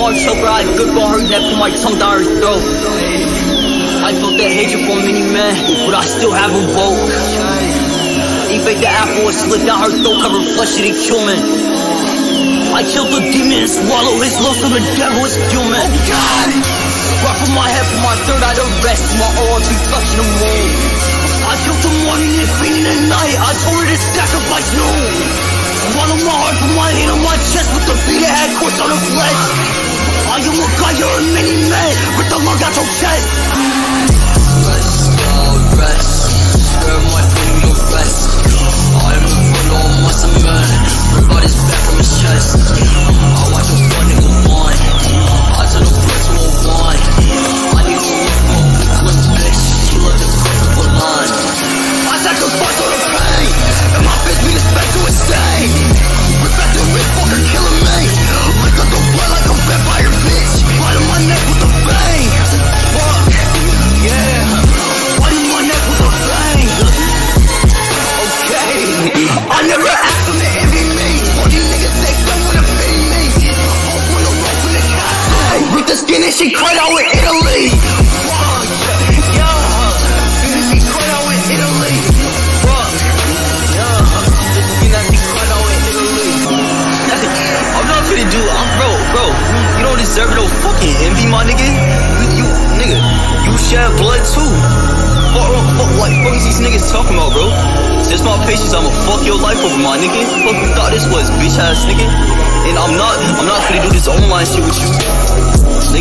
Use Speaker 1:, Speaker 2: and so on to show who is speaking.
Speaker 1: arm choker, I grip on her neck, put my tongue down her throat. I felt that hatred from many men, but I still haven't woke. He baked the apple and slid down her throat, covered flesh, and he kill me. I killed the demon and swallow his lungs so the devil is human. Oh God! Right from my head, from my third eye to rest, my arms be touching the moon. I killed the morning and fiending the night, I told her to sacrifice noon. Swallow my heart from my hand on my chest with the beat that had course on the flesh. I am a god, you're a mini man, with the lung out your chest. Rest, God, rest. Where my bring no rest. I am the front on my man. Everybody's back from his chest. I watch a front nigga whine. I turn a friend to a wine. I need to look for a quick bitch. She love the comfortable line. I sacrifice all the pain, and my bitch be the special insane. Respect the rich fucker killing me. Lick up the blood like a vampire bitch. Right on my neck with a bang. Fuck, yeah. Right on my neck with a bang. Okay, I never asked them to envy me. All these niggas they don't wanna pity me. Hope on the rope in the castle. With the skin and she cried out in Italy. Fuck, yeah. She cried out in Italy. Fuck, yeah. The skin that she cried out in Italy. I'm not finna do, bro, you don't deserve no fucking envy, my nigga. Nigga, you shed blood too. Fuck is these niggas talking about, bro? Just my patience, I'ma fuck your life over, my nigga. Fuck you thought this was, bitch ass nigga. And I'm not finna do this online shit with you. Nigga.